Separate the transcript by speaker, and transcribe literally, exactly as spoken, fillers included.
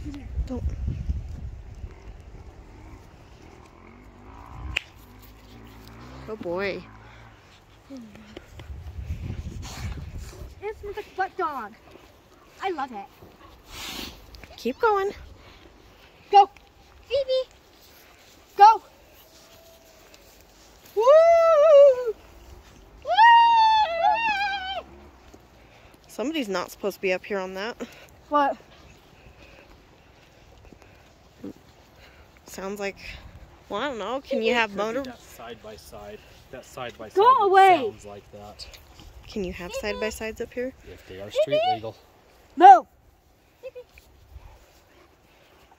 Speaker 1: Don't. Oh boy.
Speaker 2: It smells like butt dog. I love it.
Speaker 1: Keep going.
Speaker 2: Go. Phoebe. Go. Woo! Woo!
Speaker 1: Somebody's not supposed to be up here on that.
Speaker 2: What?
Speaker 1: Sounds like, well, I don't know. Can you have motor?
Speaker 3: That side by side. That side by side.
Speaker 2: Go away.
Speaker 3: Sounds like that.
Speaker 1: Can you have side by sides up here?
Speaker 3: If they are street legal.
Speaker 2: No.